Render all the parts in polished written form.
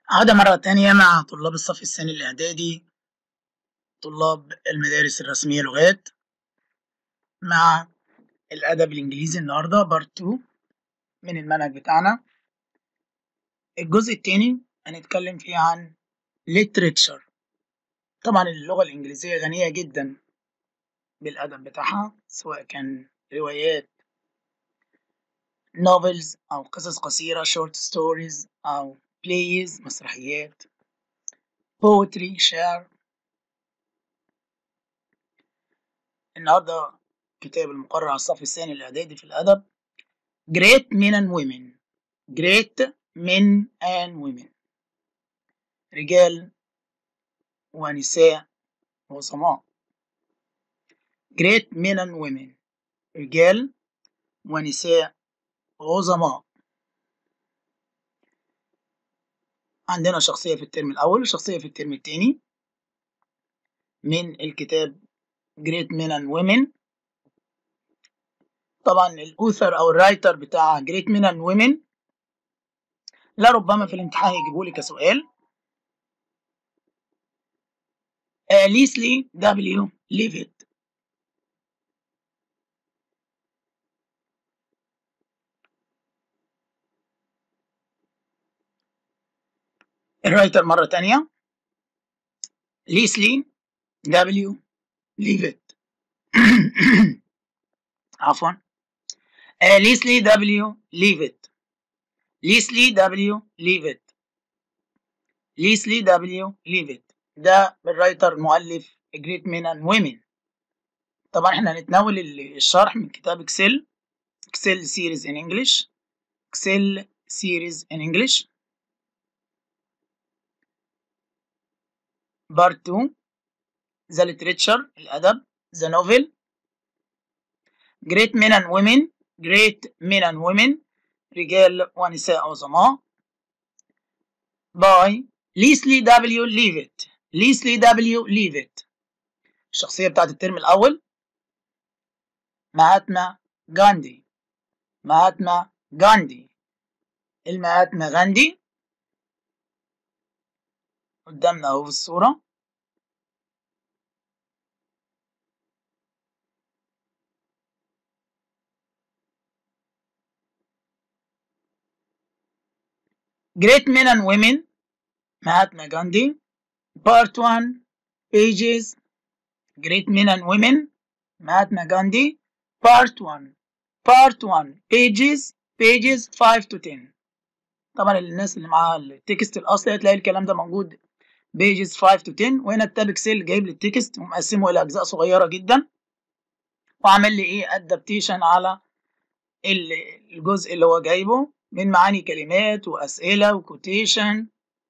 عودة مرة تانية مع طلاب الصف الثاني الإعدادي، طلاب المدارس الرسمية لغات، مع الأدب الإنجليزي النهاردة بارت 2 من المنهج بتاعنا. الجزء التاني هنتكلم فيه عن literature. طبعا اللغة الإنجليزية غنية جدا بالأدب بتاعها، سواء كان روايات novels أو قصص قصيرة short stories أو plays مسرحيات، poetry شعر. النهارده كتاب المقرر على الصف الثاني الإعدادي في الأدب Great Men and Women. Great Men and Women، رجال ونساء عظماء. Great Men and Women، رجال ونساء عظماء. عندنا شخصية في الترم الأول وشخصية في الترم الثاني من الكتاب Great Men and Women. طبعا الأوثر أو الرايتر بتاع Great Men and Women لربما في الامتحان يجيبوا لي كسؤال. ليسلي دبليو ليفيت. الرايتر مرة تانية ليسلي دبليو ليفيت. عفوا ليسلي دبليو ليفيت. ليسلي دبليو ليفيت. ليسلي دبليو ليفيت ده بالرايتر مؤلف Great Men and Women. طبعا احنا هنتناول الشرح من كتاب اكسل سيريز ان انجلش. اكسل سيريز ان انجلش بارت 2 ذا ليتريتشر الادب ذا نوفل Great Men and Women. Great Men and Women، رجال ونساء عظماء by ليسلي دبليو ليفيت. ليسلي دبليو ليفيت. الشخصية بتاعت الترم الأول مهاتما غاندي. مهاتما غاندي. المهاتما غاندي قدامنا اهو في الصورة. Great Men and Women مهاتما غاندي Part 1 pages. Great Men and Women مهاتما غاندي Part 1. Part 1 pages 5 to 10. طبعا الناس اللي معاها التكست الأصلي هتلاقي الكلام ده موجود pages 5 to 10. وهنا التاب اكسل جايب لي التكست ومقسمه إلى أجزاء صغيرة جدا، وعمل لي إيه أدابتيشن على الجزء اللي هو جايبه من معاني كلمات وأسئلة وكوتيشن.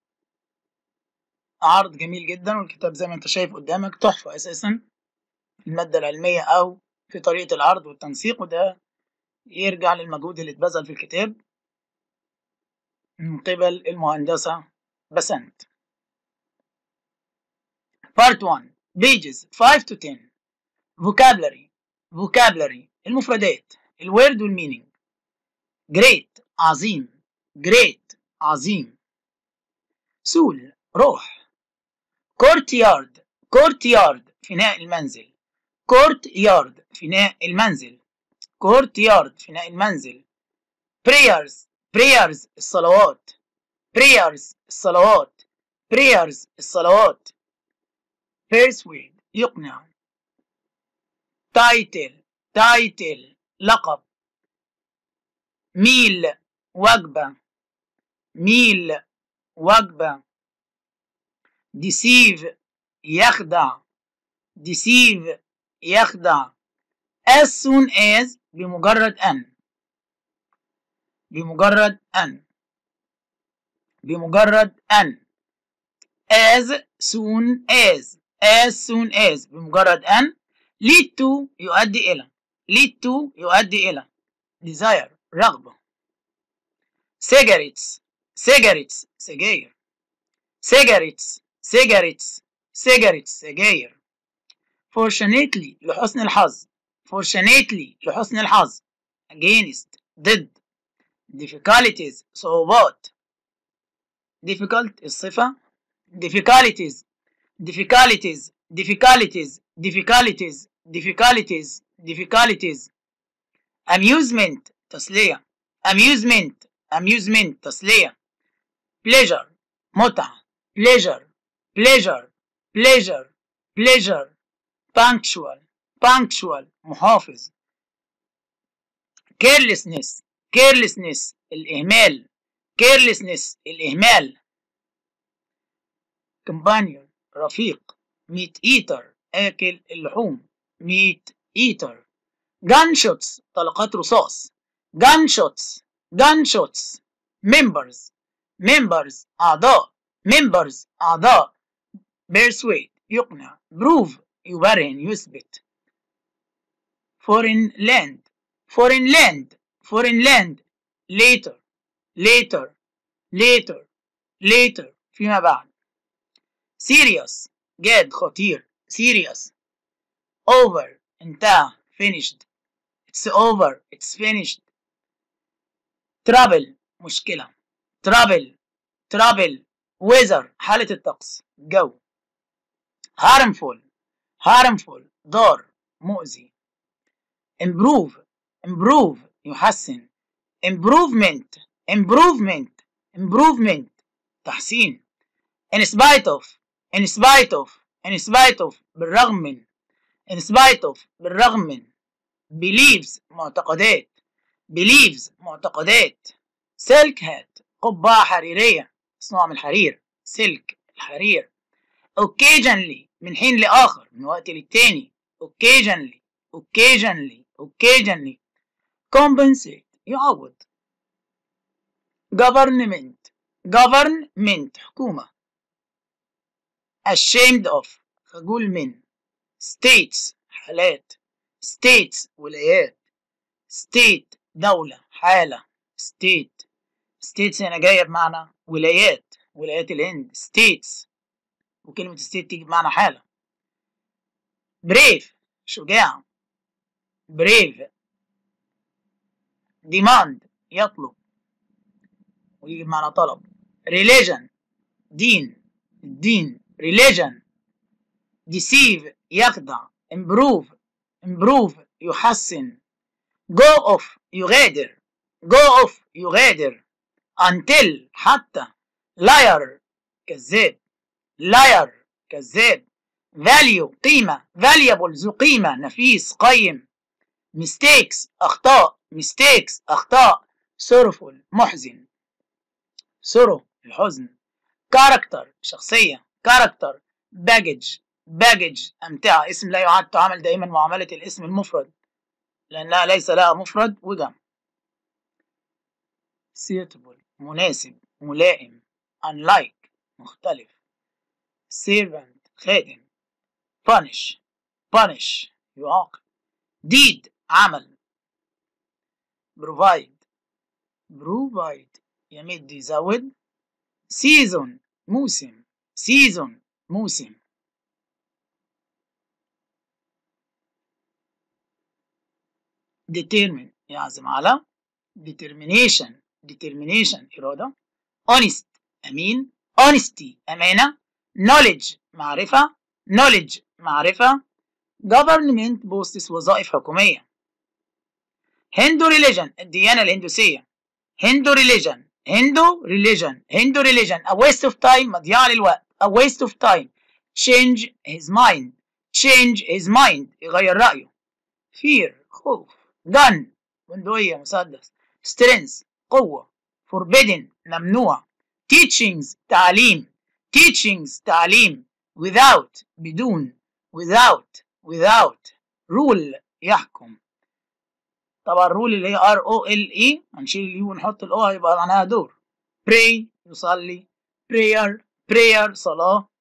عرض جميل جدا، والكتاب زي ما انت شايف قدامك تحفة أساسا في المادة العلمية أو في طريقة العرض والتنسيق، وده يرجع للمجهود اللي اتبذل في الكتاب من قبل المهندسة بسنت. Part 1 pages 5 to 10. Vocabulary. Vocabulary المفردات، الword والmeaning. Great عظيم. Great عظيم. سول روح. courtyard. courtyard فناء المنزل. courtyard فناء المنزل. courtyard فناء المنزل. prayers. prayers الصلوات. prayers الصلوات. prayers الصلوات. persuade يقنع. title. title لقب. meal وجبة. meal وجبة. deceive يخدع. deceive يخدع. as soon as بمجرد أن. بمجرد أن. بمجرد أن. as soon as. as soon as بمجرد أن. lead to يؤدي إلى. lead to يؤدي إلى. desire رغبة. cigarettes. cigarettes سجاير. cigarettes. cigarettes. cigarettes سجاير. fortunately لحسن الحظ. fortunately لحسن الحظ. against ضد. difficulties صعوبات. difficult الصفة. difficulties difficulties difficulties difficulties difficulties difficulties. amusement تسلية. amusement amusement تسلية. pleasure متعة. pleasure pleasure pleasure pleasure. punctual punctual محافظ. carelessness carelessness الإهمال. carelessness الإهمال. companion رفيق. meat eater آكل اللحوم. meat eater. gunshots طلقات رصاص. gunshots gunshots. members members أعضاء. members أعضاء. persuade يقنع. prove يبرهن يثبت. foreign land foreign land foreign land. later later later later فيما بعد. serious جاد خطير. serious. over انتهى. finished. it's over it's finished. trouble مشكلة. trouble trouble. weather حالة الطقس جو. harmful harmful ضار مؤذي. improve improve يحسن. improvement improvement improvement تحسين. in spite of in spite of in spite of بالرغم من. in spite of بالرغم من. believes معتقدات. believes معتقدات. silk hat قبعة حريرية مصنوعة من الحرير. silk الحرير. occasionally من حين لآخر من وقت للتاني. occasionally occasionally occasionally. compensate يعوض. government government حكومة. ashamed of خجول من. states حالات. states ولايات. state دولة حالة. state states هنا جاية بمعنى ولايات. ولايات الهند states. وكلمة state تيجي بمعنى حالة. brave شجاع. brave. demand يطلب ويجي بمعنى طلب. religion دين الدين. religion. deceive يخدع. improve improve يحسن. go off يغادر. go off يغادر. until حتى. liar كذاب. liar كذاب. value قيمة. valuable ذو قيمة نفيس قيم. mistakes أخطاء. mistakes أخطاء. sorrowful محزن. sorrow الحزن. character شخصية. character. baggage baggage أمتعة اسم لا يعد تعامل دائما معاملة الاسم المفرد لأنها ليس لها مفرد وجمع. suitable مناسب ملائم. unlike مختلف. servant خادم. punish punish يعاقب. deed عمل. provide provide يمد يزود. season موسم. season موسم. determine يعزم على. determination determination إرادة. honest أمين. honesty أمانة. knowledge معرفة. knowledge معرفة. government posts وظائف حكومية. Hindu religion الديانة الهندوسية. Hindu religion Hindu religion Hindu religion a waste of time مضيعة للوقت. a waste of time. change his mind change his mind يغير رأيه. fear خوف. gun بندقية مسدس. strength قوة. forbidden ممنوع. teachings تعليم teachings تعليم. without بدون. without rule يحكم. طبعا rule اللي هي ROLE هنشيل اليو ونحط الأو هيبقى معناها دور. pray يصلي. prayer صلاة.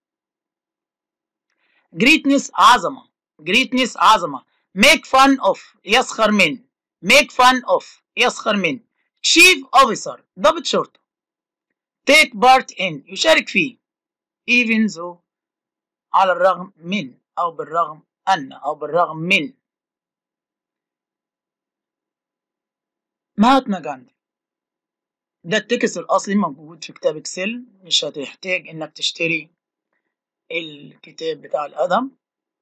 greatness عظمة. make fun of يسخر من. يسخر من. chief officer ضابط شرطة. take part in يشارك فيه. even though على الرغم من أو بالرغم أن أو بالرغم من. مهاتما غاندي ده التكست الأصلي موجود في كتاب اكسل، مش هتحتاج إنك تشتري الكتاب بتاع الأدم.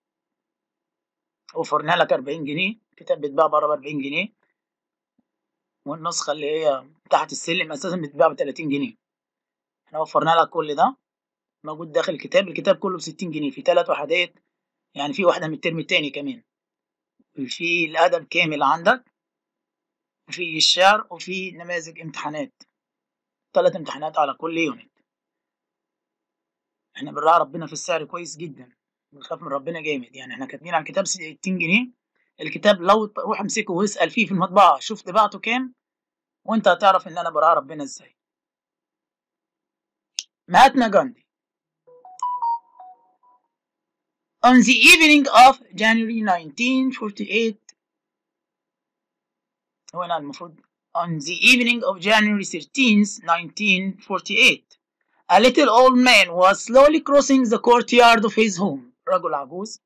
وفرنا لك 40 جنيه، الكتاب بيتباع بره ب 40 جنيه، والنسخة اللي هي تحت السلم أساسا بتتباع ب 30 جنيه. احنا وفرنا لك كل ده موجود داخل الكتاب. الكتاب كله ب 60 جنيه، في 3 وحدات، يعني في واحدة من الترم التاني كمان، في الأدب كامل عندك، في الشعر، وفي نماذج امتحانات، 3 امتحانات على كل يونت. احنا بنراعي ربنا في السعر كويس جدا، بنخاف من ربنا جامد. يعني احنا كاتبين على الكتاب 60 جنيه. الكتاب لو روح امسكه واسأل فيه في المطبعة شوف طباعته كام، وانت هتعرف ان انا براعي ربنا ازاي. مهاتما غاندي. On the evening of January 1948 هو أنا المفروض on the evening of January 13th 1948 a little old man was slowly crossing the courtyard of his home. رجل عجوز،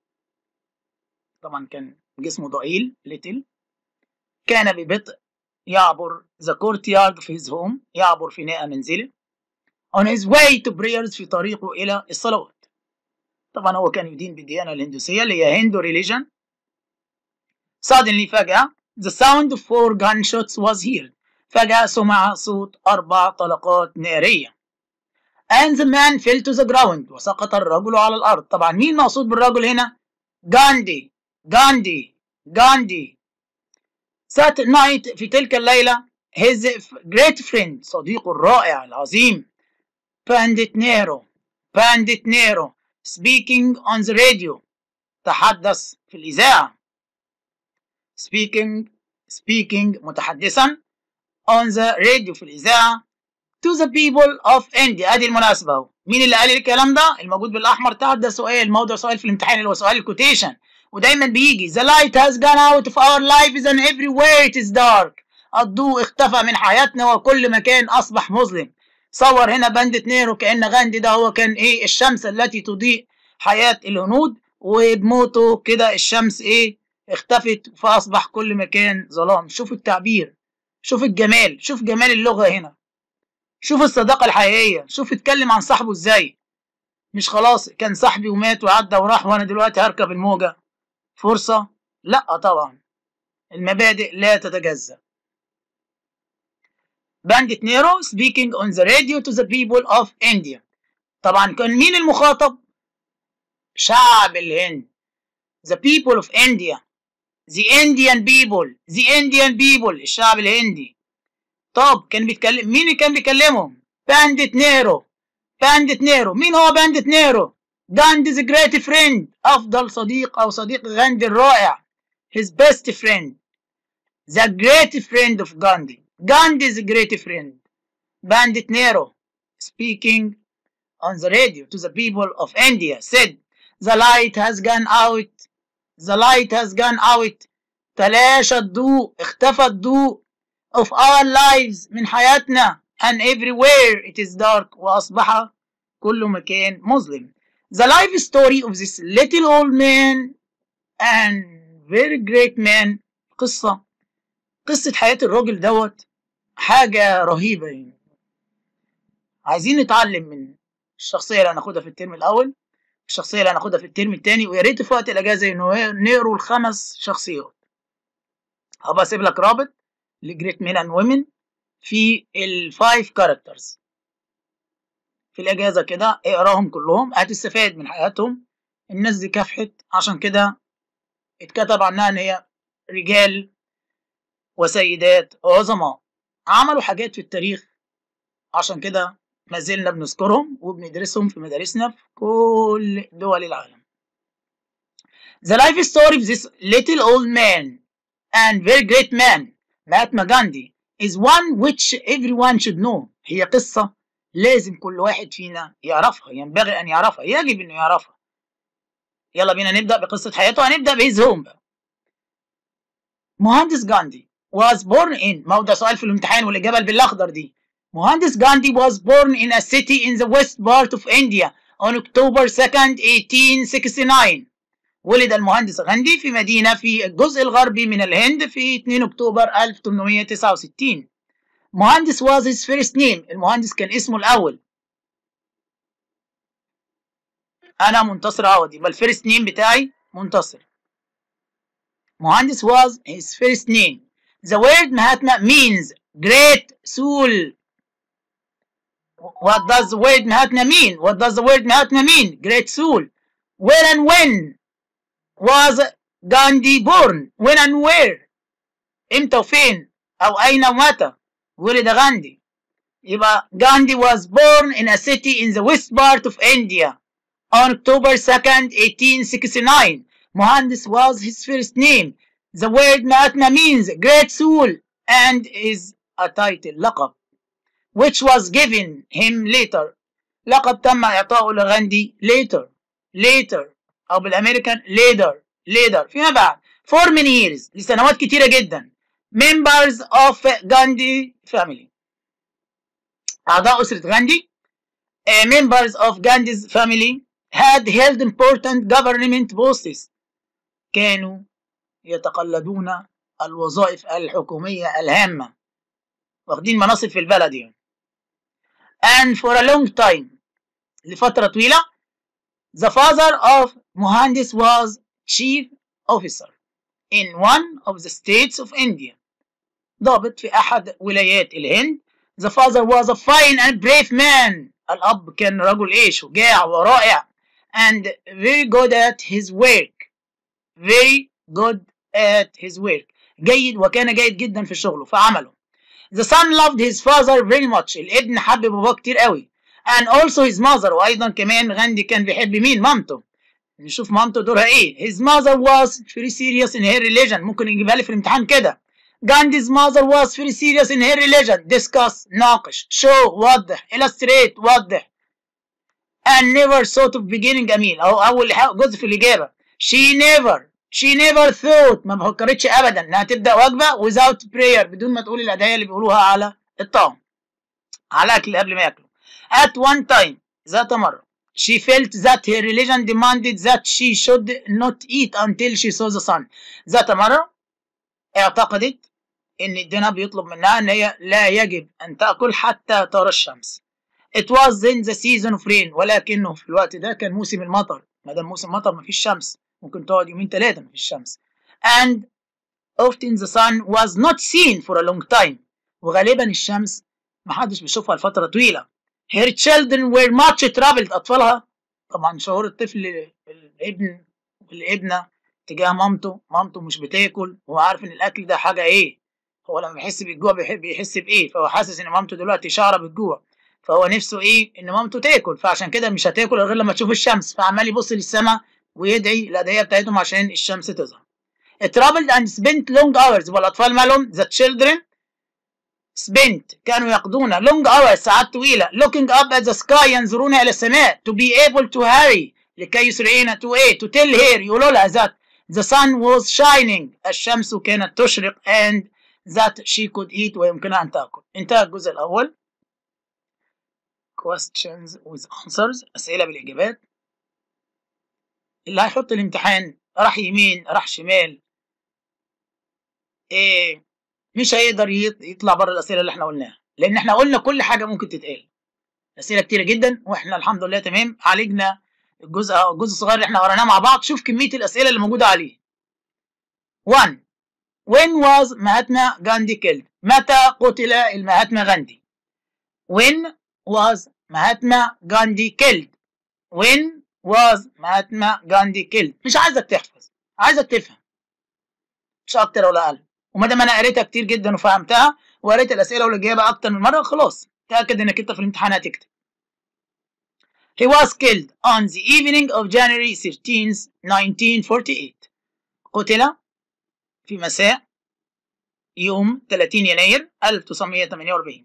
طبعا كان جسمه ضئيل little، كان ببطء يعبر the courtyard of his home، يعبر فناء منزله on his way to prayers، في طريقه إلى الصلوات. طبعا هو كان يدين بالديانة الهندوسية اللي هي هندو religion. Suddenly فجأة the sound of 4 gunshots was heard، فجأة سمع صوت 4 طلقات نارية. and the man fell to the ground، وسقط الرجل على الأرض. طبعا مين مقصود بالرجل هنا؟ غاندي. غاندي غاندي. That night، في تلك الليلة، his great friend، صديقه الرائع العظيم، بانديت نيرو speaking on the radio، تحدث في الإذاعة. speaking متحدثا on the radio في الإذاعة to the people of India. ادي المناسبة اهو. مين اللي قال الكلام ده؟ الموجود بالأحمر تحت ده سؤال، موضوع سؤال في الامتحان اللي هو سؤال الكوتيشن، ودايما بيجي the light has gone out of our lives and everywhere it is dark. الضوء اختفى من حياتنا وكل مكان أصبح مظلم. صور هنا بانديت نيرو كأن غاندي ده هو كان ايه؟ الشمس التي تضيء حياة الهنود، وبموته كده الشمس ايه؟ اختفت فأصبح كل مكان ظلام. شوف التعبير، شوف الجمال، شوف جمال اللغة هنا، شوف الصداقة الحقيقية، شوف اتكلم عن صاحبه ازاي. مش خلاص كان صاحبي ومات وعدى وراح وانا دلوقتي هركب الموجة، فرصة؟ لا طبعا، المبادئ لا تتجزأ. بانديت نيرو speaking on the radio to the people of India. طبعا كان مين المخاطب؟ شعب الهند. the people of India، the Indian people، الشعب الهندي. طب كان بيتكلم مين اللي كان بيكلمهم؟ بانديت نيرو. مين هو بانديت نيرو؟ غاندي's great friend، أفضل صديق أو صديق غاندي الرائع. his best friend، the great friend of Gandhi's great friend. بانديت نيرو speaking on the radio to the people of India said the light has gone out. تلاشى الضوء، اختفى الضوء of our lives، من حياتنا، and everywhere it is dark، وأصبح كل مكان مظلم. The life story of this little old man and very great man. قصة حياة الراجل دوت حاجة رهيبة. يعني عايزين نتعلم من الشخصية اللي هناخدها في الترم الأول، الشخصية اللي هناخدها في الترم الثاني، ويا ريت في وقت الأجازة إنه نقروا ال5 شخصيات. هبقى أسيب لك رابط لجريت مين اند وومن في ال5 كاركترز في الأجازة كده، اقراهم كلهم هتستفاد من حياتهم. الناس دي كافحت، عشان كده اتكتب عنها إن هي رجال وسيدات عظماء، عملوا حاجات في التاريخ، عشان كده ما زلنا بنذكرهم وبندرسهم في مدارسنا في كل دول العالم. The life story of this little old man and very great man مهاتما غاندي is one which everyone should know. هي قصة لازم كل واحد فينا يعرفها، ينبغي أن يعرفها، يجب أنه يعرفها. يلا بينا نبدأ بقصة حياته. هنبدأ بهيز هوم بقى. مهندس غاندي was born in، ما هو ده سؤال في الامتحان والإجابة بالأخضر دي. مهندس غاندي was born in a city in the west part of India on October 2nd 1869. ولد المهندس غاندي في مدينة في الجزء الغربي من الهند في 2 أكتوبر 1869. مهندس was his first name. المهندس كان اسمه الأول. أنا منتصر عوض، يبقى الفيرست نيم بتاعي منتصر. مهندس was his first name. The word Mahatma means great soul. What does the word Mahatma mean? What does the word Mahatma mean? Great soul. Where and when was Gandhi born? When and where? امتى وفين أو أين ومتى ولد غاندي؟ يبقى Gandhi was born in a city in the west part of India on October 2nd, 1869. Mohandas was his first name. The word Mahatma means great soul and is a title, لقب, which was given him later. لقب تم إعطاؤه لغاندي later أو بالأمريكان later فيما بعد for many years لسنوات كتيرة جدا. Members of Gandhi family. أعضاء أسرة غاندي members of Gandhi's family had held important government posts. كانوا يتقلدون الوظائف الحكومية الهامة، واخدين مناصب في البلد يعني. And for a long time لفترة طويلة the father of Mohandas was chief officer in one of the states of India. ضابط في أحد ولايات الهند. The father was a fine and brave man. الأب كان رجل شجاع ورائع and very good at his work. جيد وكان جيد جدا في شغله في عمله. The son loved his father very much. الابن حب باباه كتير قوي. And also his mother. وأيضا كمان غاندي كان بيحب مين؟ مامته. نشوف مامته دورها ايه. His mother was very serious in her religion. ممكن يجيبها لي في الامتحان كده. Gandhi's mother was very serious in her religion. Discuss ناقش. Show وضح. Illustrate وضح. And never thought of beginning a meal. أول جزء في الإجابة. She never thought ما فكرتش أبدا إنها تبدأ وجبة without prayer بدون ما تقول الأدعية اللي بيقولوها على الطعام. على الأكل قبل ما ياكلوا. At one time ذات مرة she felt that her religion demanded that she should not eat until she saw the sun. ذات مرة اعتقدت إن الدين بيطلب منها إن هي لا يجب أن تأكل حتى ترى الشمس. It was then the season of rain. ولكنه في الوقت ده كان موسم المطر. ما دام موسم مطر مفيش شمس. ممكن تقعد يومين ثلاثة مفيش شمس. And often the sun was not seen for a long time. وغالبا الشمس محدش بيشوفها لفترة طويلة. Her children were much troubled. أطفالها طبعا شعور الطفل الابن والابنة تجاه مامته مش بتاكل وهو عارف إن الأكل ده حاجة هو لما بيحس بالجوع بيحب يحس فهو حاسس إن مامته دلوقتي شعره بالجوع فهو نفسه إن مامته تاكل فعشان كده مش هتاكل غير لما تشوف الشمس فعمال يبص للسماء ويدعي الأدعية بتاعتهم عشان الشمس تظهر. Traveled and spent long hours. والأطفال مالهم the children spent كانوا يقضون long hours ساعات طويلة looking up at the sky ينظرون إلى السماء to be able to hurry لكي يسرعين to tell her يقولوا لها that the sun was shining الشمس كانت تشرق and that she could eat ويمكنها أن تأكل. انتهى الجزء الأول. questions with answers أسئلة بالإجابات. اللي هيحط الامتحان راح يمين راح شمال مش هيقدر يطلع بره الأسئلة اللي احنا قلناها لأن احنا قلنا كل حاجة ممكن تتقال. أسئلة كتيرة جدا واحنا الحمد لله تمام عالجنا الجزء الصغير اللي احنا قريناه مع بعض. شوف كمية الأسئلة اللي موجودة عليه. 1. When was Mahatma Gandhi killed? متى قتل المهاتما غاندي؟ When was Mahatma Gandhi killed? When was Mahatma Gandhi killed؟ مش عايزك تحفظ، عايزك تفهم مش أكتر ولا أقل. وما دام أنا قريتها كتير جدا وفهمتها وقريت الأسئلة والإجابة أكتر من مرة خلاص تأكد إنك أنت في الامتحان هتكتب. He was killed on the evening of January 13th, 1948. قتل في مساء يوم 30 يناير 1948.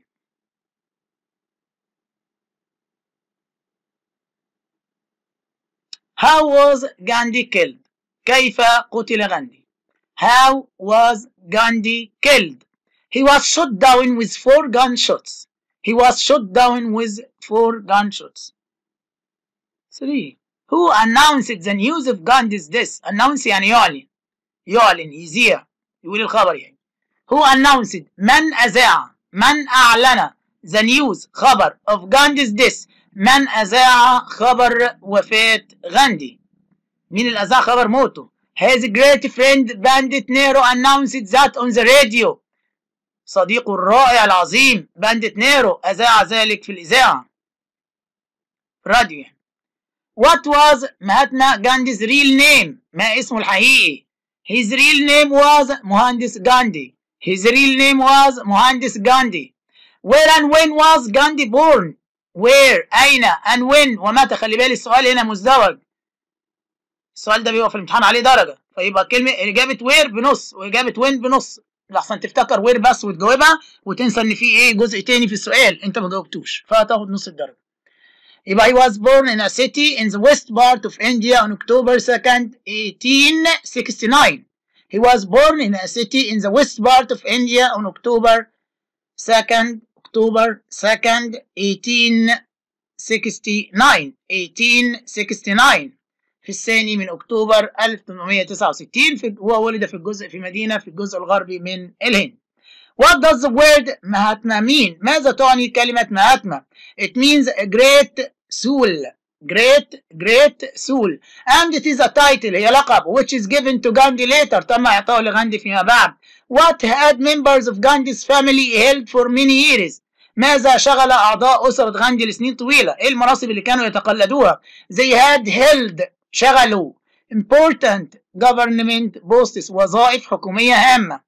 How was Gandhi killed? كيف قتل غاندي؟ How was Gandhi killed? He was shot down with 4 gunshots. He was shot down with 4 gunshots. 3. Who announced the news of Gandhi's death? Announce يعني يعلن يذيع يقول الخبر يعني. Who announced؟ من أذاع من أعلن the news خبر of Gandhi's death؟ من أذاع خبر وفاة غاندي؟ مين اللي أذاع خبر موته؟ His great friend Bandit Nero announced that on the radio. صديقه الرائع العظيم بانديت نيرو أذاع ذلك في الإذاعة راديو. What was مهاتما غاندي's real name؟ ما اسمه الحقيقي؟ His real name was مهندس غاندي. His real name was مهندس غاندي. Where and when was Gandhi born؟ Where أين and when ومتى؟ خلي بالي السؤال هنا مزدوج. السؤال ده بيبقى في الامتحان عليه درجة، فيبقى كلمة إجابة وير بنص وإجابة وين بنص، لحسن تفتكر وير بس وتجاوبها وتنسى إن في إيه جزء تاني في السؤال أنت ما جاوبتوش فهتاخد نص الدرجة. يبقى he was born in a city in the west part of India on October 2nd, 1869. He was born in a city in the west part of India on October 2nd, 1869. 1869 في الثاني من أكتوبر 1869. هو ولد في مدينة في الجزء الغربي من الهند. What does the word مهاتما mean؟ ماذا تعني كلمة مهاتما؟ It means a great soul. Great soul. And it is a title، هي لقب which is given to Gandhi later، تم إعطائه لغاندي فيما بعد. What had members of Gandhi's family held for many years؟ ماذا شغل أعضاء أسرة غاندي لسنين طويلة؟ إيه المناصب اللي كانوا يتقلدوها؟ They had held شغلوا important government posts وظائف حكومية هامة.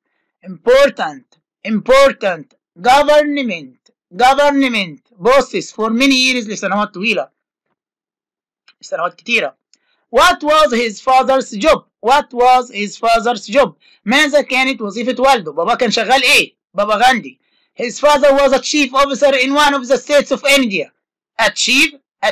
important government posts for many years لسنوات طويلة، سنوات كتيرة. What was his father's job؟ What was his father's job؟ ماذا كانت وظيفة والده؟ بابا كان شغال إيه؟ بابا غاندي. His father was a chief officer in one of the states of India. A chief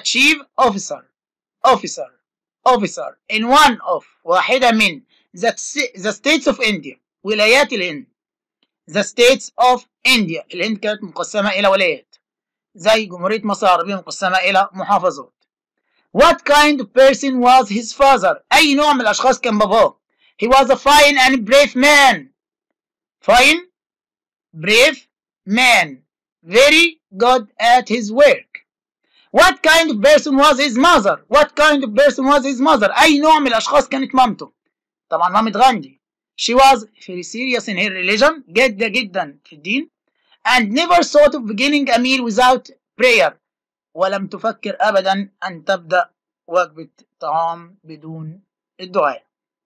officer in one of واحدة من the states of India ولايات الهند. The states of India الهند كانت مقسمة إلى ولايات زي جمهورية مصر العربية مقسمة إلى محافظات. What kind of person was his father؟ أي نوع من الأشخاص كان باباه؟ He was a fine and brave man. Fine, brave man. Very good at his work. What kind of person was his mother؟ What kind of person was his mother؟ أي نوع من الأشخاص كانت مامته؟ طبعا مامة غاندي. She was very serious in her religion، جادة جدا في الدين. And never thought of beginning a meal without prayer. ولم تفكر أبدا أن تبدأ وجبة طعام بدون الدعاء.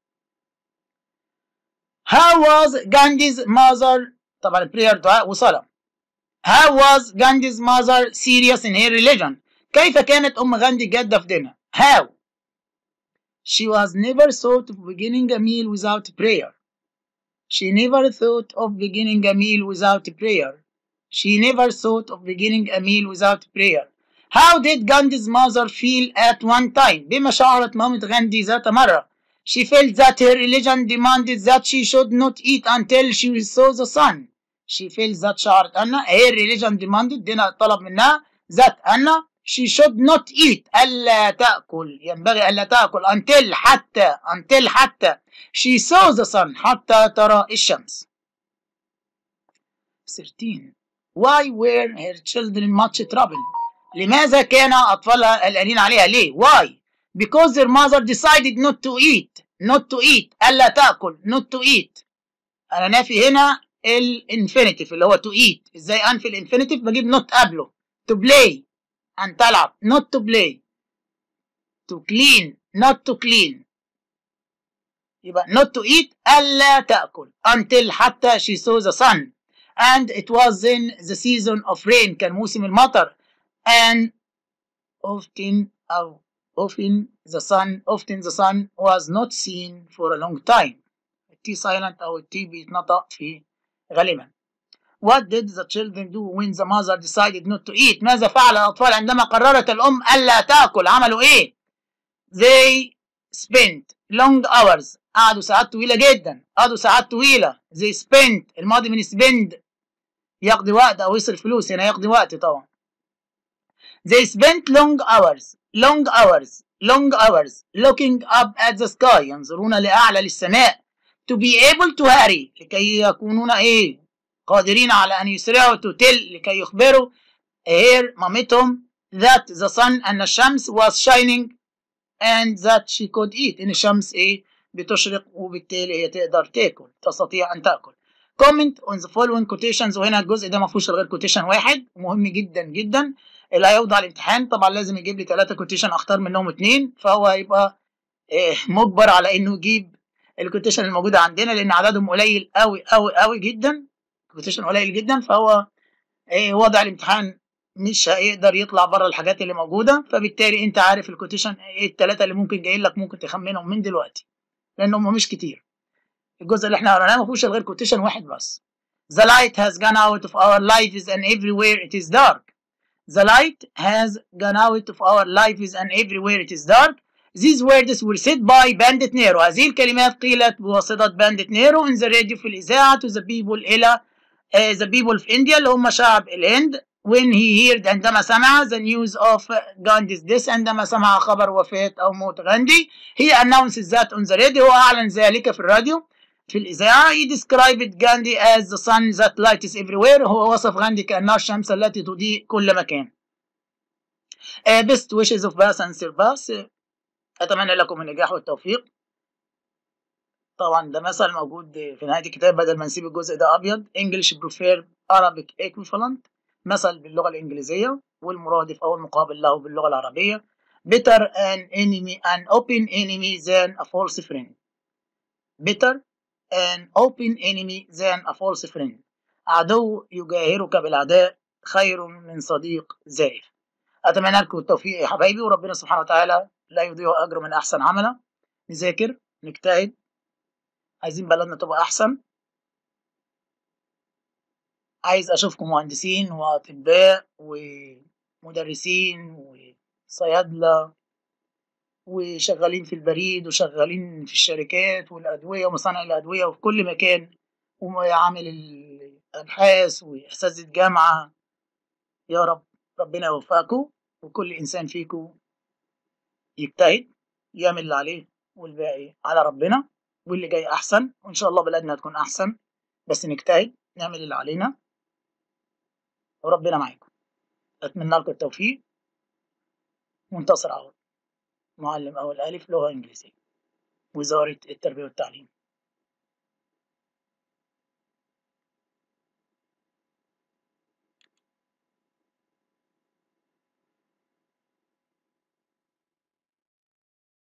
How was Gandhi's mother؟ طبعا prayer دعاء وصلاة. How was Gandhi's mother serious in her religion؟ كيف كانت أم غاندي جادة في دينها؟ How؟ She was never thought of beginning a meal without prayer. She never thought of beginning a meal without prayer. She never thought of beginning a meal without prayer. How did Gandhi's mother feel at one time؟ بما شعرت مامة غاندي ذات مرة. She felt that her religion demanded that she should not eat until she saw the sun. She felt that شعرت أن her religion demanded دينها طلب منها that أن she should not eat ألا تأكل، ينبغي ألا تأكل until حتى she saw the sun حتى ترى الشمس. 13. Why were her children much troubled؟ لماذا كان أطفالها قلقانين عليها؟ ليه؟ Why؟ Because their mother decided not to eat ألا تأكل not to eat. أنا نافي هنا الانفينيتيف اللي هو to eat. إزاي أنفي الانفينيتيف؟ بجيب not قبله. To play أن تلعب not to play. To clean not to clean. يبقى not to eat ألا تأكل until حتى she saw the sun. And it was in the season of rain، كان موسم المطر. And often the sun was not seen for a long time. التي silent أو التي بيتنطق فيه غالبا. What did the children do when the mother decided not to eat؟ ماذا فعل الأطفال عندما قررت الأم ألا تأكل؟ عملوا إيه؟ They spent long hours، قعدوا ساعات طويلة جدا، قعدوا ساعات طويلة. They spent الماضي من spend يقضي وقت أو يصرف فلوس، هنا يقضي وقت طبعا. They spent long hours looking up at the sky، ينظرون لأعلى للسماء. To be able to hurry، لكي يكونون إيه؟ قادرين على أن يسرعوا to tell لكي يخبروا هير مامتهم that the sun أن الشمس was shining and that she could eat إن الشمس بتشرق وبالتالي هي تقدر تاكل، تستطيع أن تأكل. comment on the following quotations، وهنا الجزء ده ما فيهوش غير quotation واحد مهم جدا جدا اللي هيوضع الامتحان. طبعا لازم يجيب لي 3 quotation اختار منهم 2، فهو هيبقى مجبر على انه يجيب الكوتيشن الموجوده عندنا لان عددهم قليل قوي قوي قوي جدا، كوتيشن قليل جدا، فهو وضع الامتحان مش هيقدر يطلع بره الحاجات اللي موجوده، فبالتالي انت عارف الكوتيشن ال3 اللي ممكن جايين لك ممكن تخمنهم من دلوقتي لانهم مش كتير. الجزء اللي احنا قريناه ما فيهوش غير كوتيشن واحد بس. The light has gone out of our lives and everywhere it is dark. The light has gone out of our lives and everywhere it is dark. These words were said by Bandit Nero. هذه الكلمات قيلت بواسطة بانديت نيرو in the radio في الإذاعة to the people إلى the people of India اللي هم شعب الهند when he heard عندما سمع the news of Gandhi's death عندما سمع خبر وفاة أو موت غاندي. He announced that on the radio هو أعلن ذلك في الراديو في الإذاعة. He described Gandhi as the sun that lights everywhere. هو وصف غاندي كأنها الشمس التي تضيء كل مكان. Best wishes of Bass and Sir Bass. أتمنى لكم النجاح والتوفيق. طبعا ده مثل موجود في نهاية الكتاب بدل ما نسيب الجزء ده أبيض. English prefer Arabic equivalent، مثل باللغة الإنجليزية والمرادف أو المقابل له باللغة العربية. Better an open enemy than a false friend. Better an open enemy than a false friend. عدو يجاهرك بالأعداء خير من صديق زائف. أتمنى لكم التوفيق يا حبايبي، وربنا سبحانه وتعالى لا يضيع أجر من أحسن عملا. نذاكر، نجتهد، عايزين بلدنا تبقى أحسن. عايز أشوفكم مهندسين وأطباء ومدرسين وصيادلة وشغالين في البريد وشغالين في الشركات والأدوية ومصانع الأدوية وفي كل مكان وعامل الأبحاث وأساتذة جامعة. يا رب ربنا يوفقكم وكل إنسان فيكم يجتهد يعمل اللي عليه والباقي على ربنا، واللي جاي أحسن، وإن شاء الله بلدنا تكون أحسن، بس نجتهد نعمل اللي علينا وربنا معاكم. أتمنى لكم التوفيق. منتصر عوض، معلم أول ألف لغة إنجليزية، وزارة التربية والتعليم.